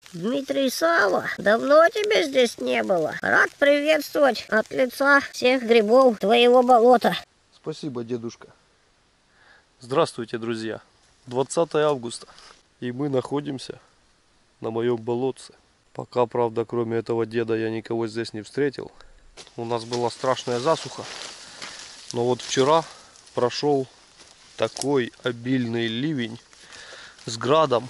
Дмитрий Сава, давно тебя здесь не было. Рад приветствовать от лица всех грибов твоего болота. Спасибо, дедушка. Здравствуйте, друзья. 20 августа. И мы находимся на моем болотце. Пока, правда, кроме этого деда я никого здесь не встретил. У нас была страшная засуха. Но вот вчера прошел такой обильный ливень с градом.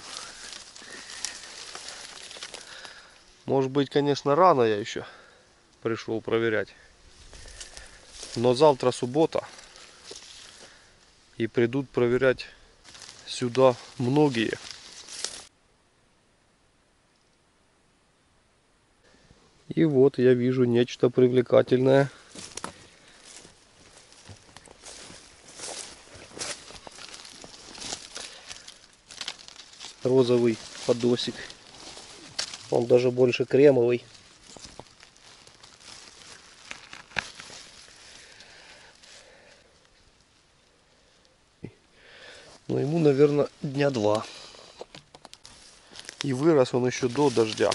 Может быть, конечно, рано я еще пришел проверять. Но завтра суббота. И придут проверять сюда многие. И вот я вижу нечто привлекательное. Розовый подосик. Он даже больше кремовый. Но ему, наверное, дня 2. И вырос он еще до дождя.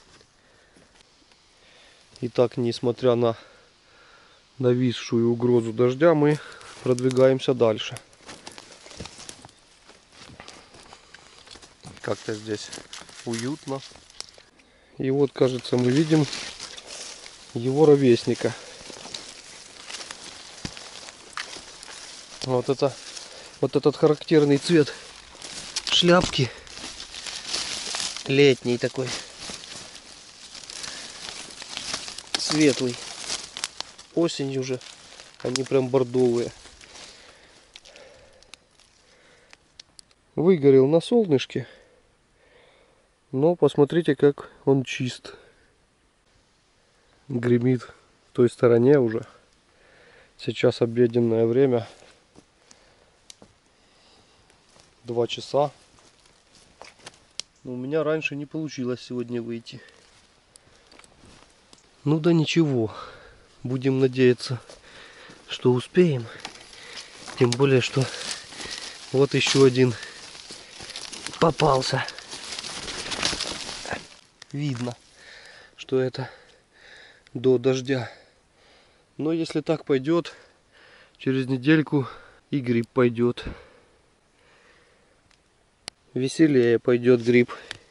Итак, несмотря на нависшую угрозу дождя, мы продвигаемся дальше. Как-то здесь уютно. И вот, кажется, мы видим его ровесника. Вот этот характерный цвет шляпки. Летний такой. Светлый. Осень уже. Они прям бордовые. Выгорел на солнышке. Но посмотрите, как он чист. Гремит в той стороне уже. Сейчас обеденное время. 2 часа. Но у меня раньше не получилось сегодня выйти. Ну да ничего. Будем надеяться, что успеем. Тем более, что вот еще один попался. Видно, что это до дождя. Но если так пойдет, через недельку и гриб пойдет. Веселее пойдет гриб.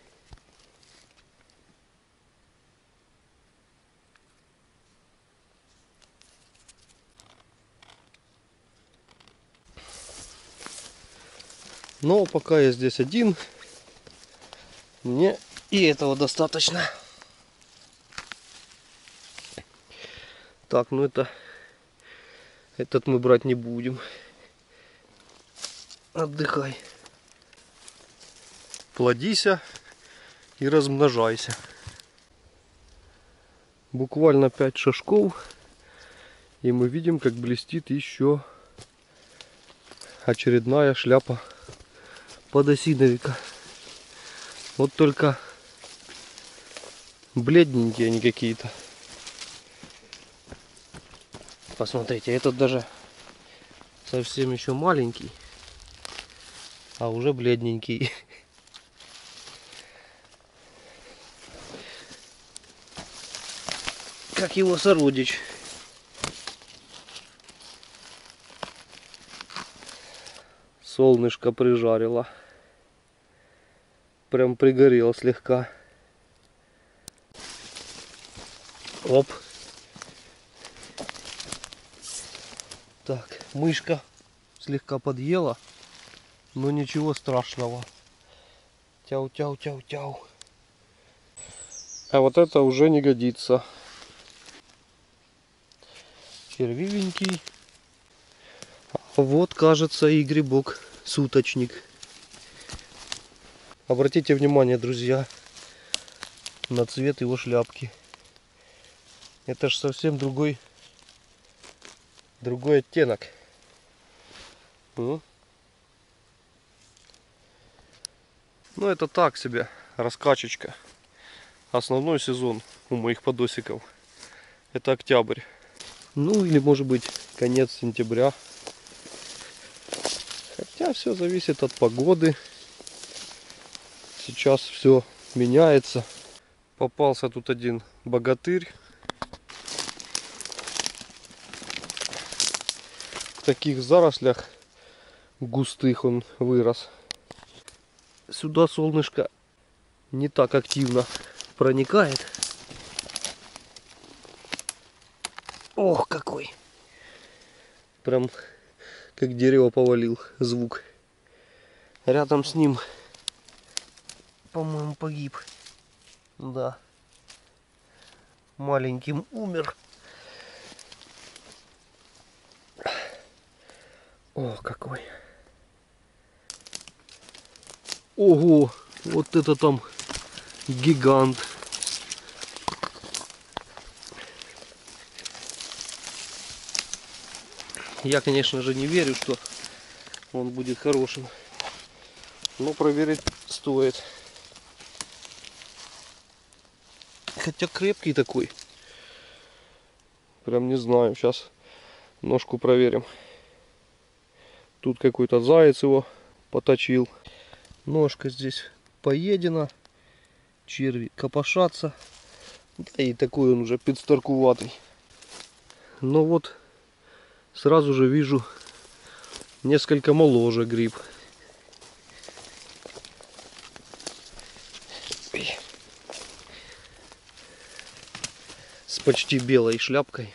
Но пока я здесь один, мне и этого достаточно. Так, ну этот мы брать не будем. Отдыхай. Плодися и размножайся. Буквально 5 шажков, и мы видим, как блестит еще очередная шляпа подосиновика. Вот только бледненькие они какие-то. Посмотрите, этот даже совсем еще маленький, а уже бледненький. Как его сородич. Солнышко прижарило. Прям пригорел слегка. Оп. Так, мышка слегка подъела, но ничего страшного. Тяу-тяу-тяу-тяу. А вот это уже не годится. Червивенький. Вот, кажется, и грибок суточник. Обратите внимание, друзья, на цвет его шляпки. Это ж совсем другой оттенок. Ну, это так себе раскачечка. Основной сезон у моих подосиков — это октябрь. Ну или может быть конец сентября. Хотя все зависит от погоды. Сейчас все меняется. Попался тут один богатырь. В таких зарослях густых он вырос. Сюда солнышко не так активно проникает. Ох, какой! Прям как дерево повалил звук. Рядом с ним, по-моему, погиб. Да. Маленьким умер. О, какой! Ого! Вот это там гигант! Я, конечно же, не верю, что он будет хорошим. Но проверить стоит. Хотя крепкий такой. Прям не знаю. Сейчас ножку проверим. Тут какой-то заяц его поточил. Ножка здесь поедена. Черви копошатся. Да и такой он уже подстаркуватый. Но вот сразу же вижу несколько моложе гриб. С почти белой шляпкой.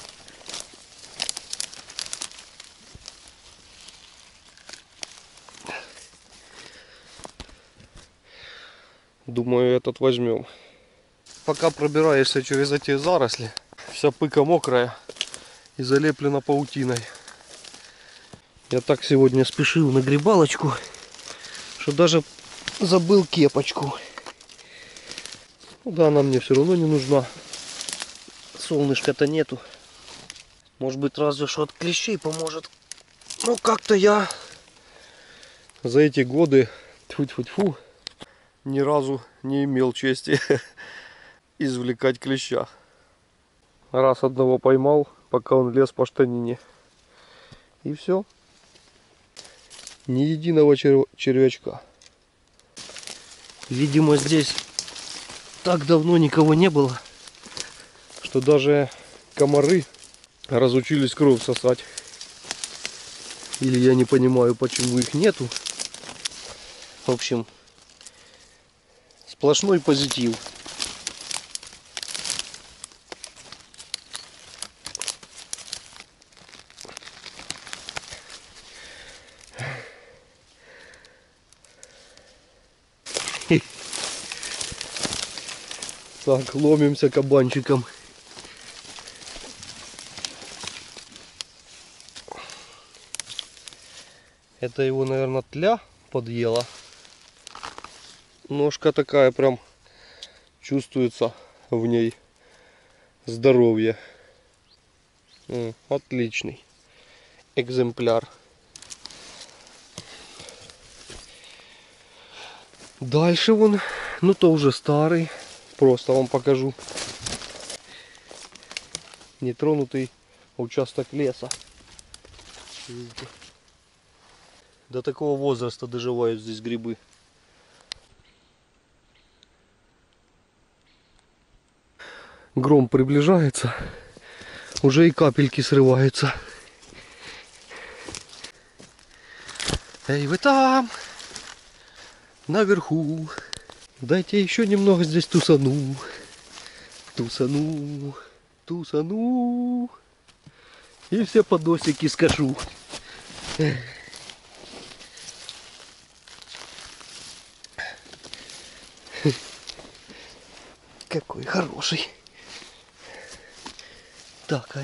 Думаю, этот возьмем. Пока пробираешься через эти заросли, вся пыка мокрая и залеплена паутиной. Я так сегодня спешил на грибалочку, что даже забыл кепочку. Ну да, она мне все равно не нужна. Солнышка-то нету. Может быть, разве что от клещей поможет. Ну как-то я за эти годы тьфу-тьфу-тьфу ни разу не имел чести извлекать клеща. Раз одного поймал, пока он лез по штанине. И все. Ни единого червячка. Видимо, здесь так давно никого не было, что даже комары разучились кровь сосать. Или я не понимаю, почему их нету. В общем, сплошной позитив. Так, ломимся кабанчиком. Это его, наверное, тля подъела. Ножка такая прям чувствуется в ней здоровье. Отличный экземпляр. Дальше вон, ну то уже старый. Просто вам покажу. Нетронутый участок леса. Видите? До такого возраста доживают здесь грибы. Гром приближается. Уже и капельки срываются. Эй, вы там! Наверху! Дайте еще немного здесь тусану. Тусану. Тусану. И все подосики скажу. Какой хороший. Так,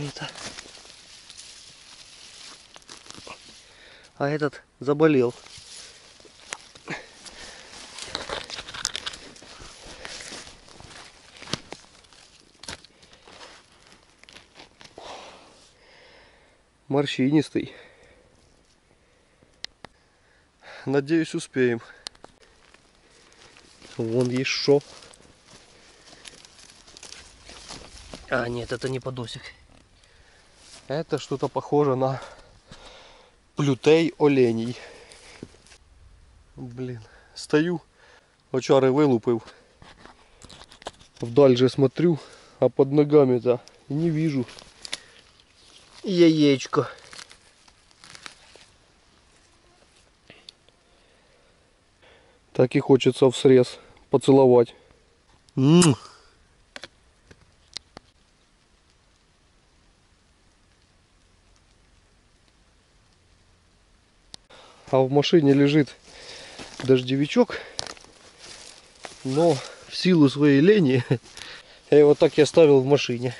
а этот заболел. Морщинистый. Надеюсь, успеем. Вон еще. А, нет, это не подосик. Это что-то похоже на плютей оленей. Блин, стою, очари вилупив Вдаль же смотрю, а под ногами-то не вижу яєчко. Так и хочется в срез поцеловать. А в машине лежит дождевичок, но в силу своей лени я его так и оставил в машине.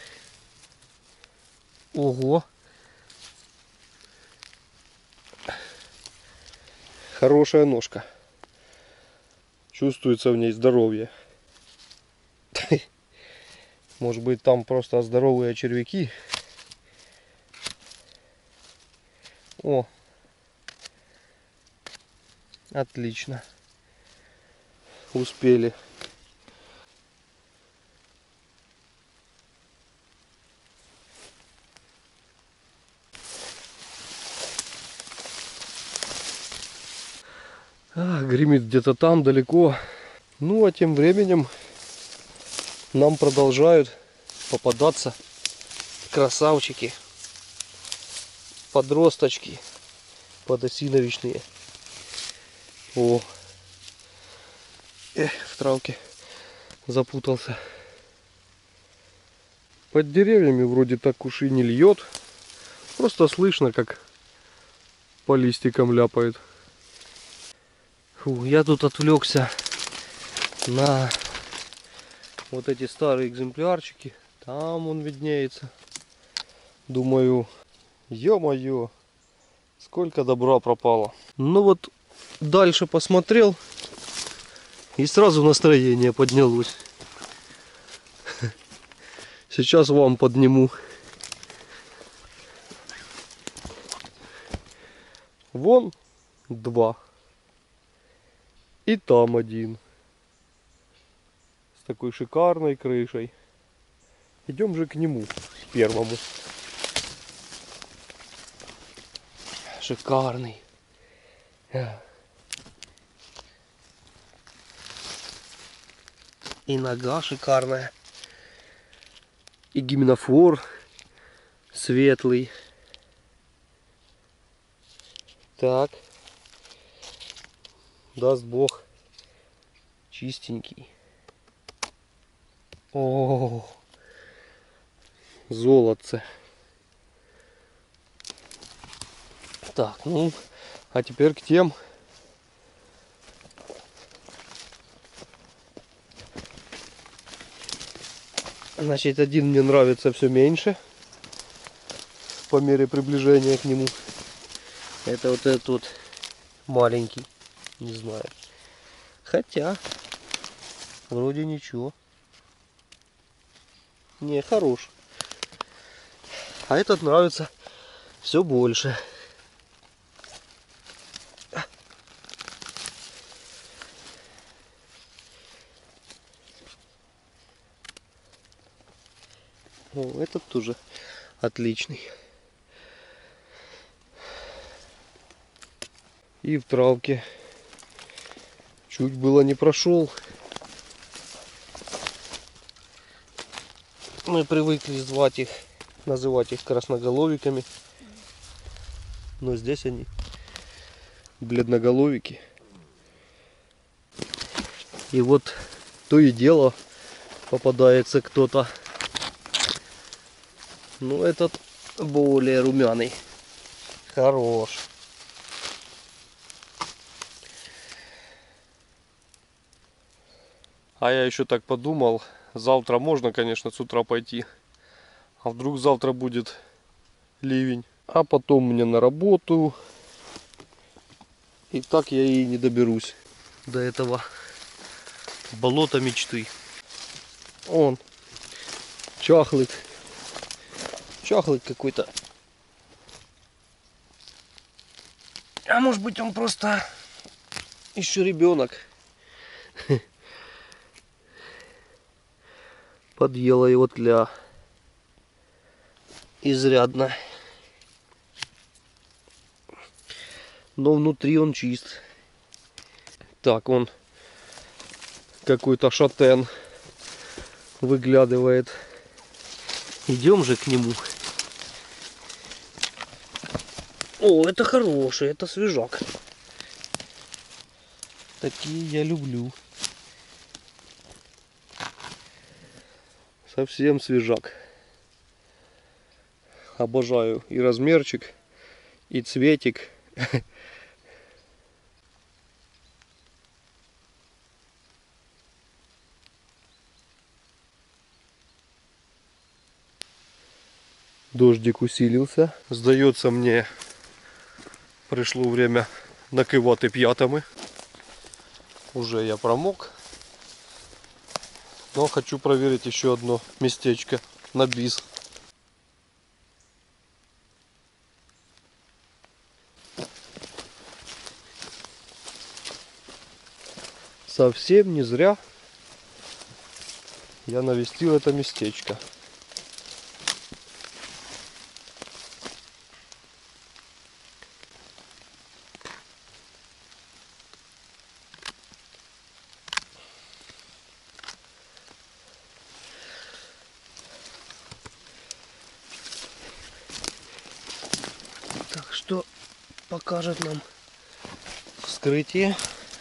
Ого! Хорошая ножка. Чувствуется в ней здоровье. Может быть, там просто здоровые червяки. О! Отлично. Успели. Гремит где-то там далеко. Ну а тем временем нам продолжают попадаться красавчики, подросточки подосиновичные. О, в травке запутался. Под деревьями вроде так уж и не льет. Просто слышно, как по листикам ляпает. Фу, я тут отвлекся на вот эти старые экземплярчики. Там он виднеется. Думаю, ё-моё, сколько добра пропало. Ну вот дальше посмотрел, и сразу настроение поднялось. Сейчас вам подниму. Вон 2. И там 1. С такой шикарной крышей. Идем же к нему, к первому. Шикарный. И нога шикарная. И гимнофор светлый. Так. Даст Бог. Чистенький. О, золотце. Так, ну, а теперь к тем. Значит, один мне нравится все меньше по мере приближения к нему. Это вот этот вот маленький, не знаю. Хотя, вроде ничего. Не, хорош. А этот нравится все больше. О, этот тоже отличный. И в травке чуть было не прошел. Мы привыкли называть их красноголовиками. Но здесь они бледноголовики. И вот то и дело попадается кто-то. Ну, этот более румяный. Хорош. А я еще так подумал, завтра можно, конечно, с утра пойти. А вдруг завтра будет ливень. А потом мне на работу. И так я и не доберусь до этого болота мечты. Он чахлый. Чахлый какой-то. А может быть, он просто еще ребенок. Подъела его тля. Изрядно. Но внутри он чист. Так, он какой-то шатен. выглядывает. Идем же к нему. О, это хороший, это свежак. Такие я люблю. Совсем свежак. Обожаю и размерчик, и цветик. Дождик усилился. Сдается мне, пришло время накивати п'ятами. Уже я промок. Но хочу проверить еще одно местечко на бис. Совсем не зря я навестил это местечко. Так что покажет нам вскрытие.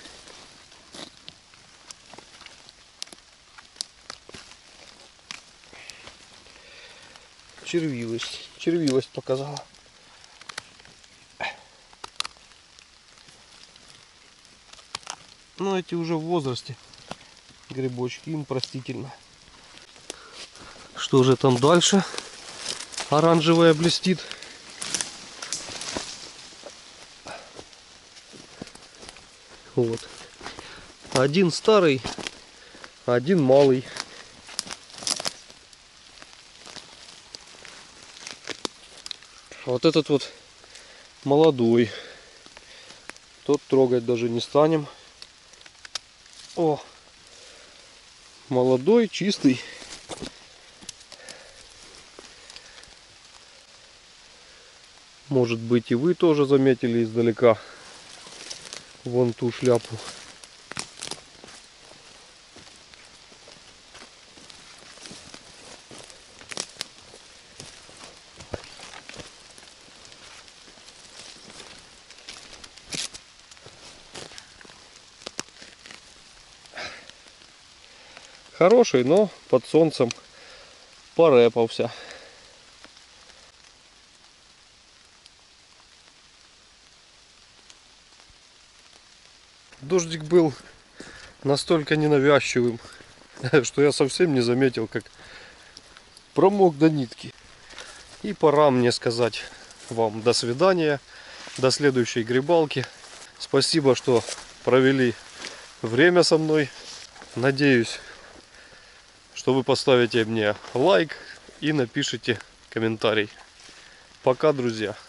Червивость показала. Но эти уже в возрасте грибочки, им простительно. Что же там дальше? Оранжевая блестит. Вот. Один старый, один малый. Вот этот вот молодой. Тот трогать даже не станем. О, молодой, чистый. Может быть, и вы тоже заметили издалека вон ту шляпу. Хороший, но под солнцем порепался. Дождик был настолько ненавязчивым, что я совсем не заметил, как промок до нитки. И пора мне сказать вам до свидания, до следующей грибалки. Спасибо, что провели время со мной. Надеюсь, что вы поставите мне лайк и напишите комментарий. Пока, друзья.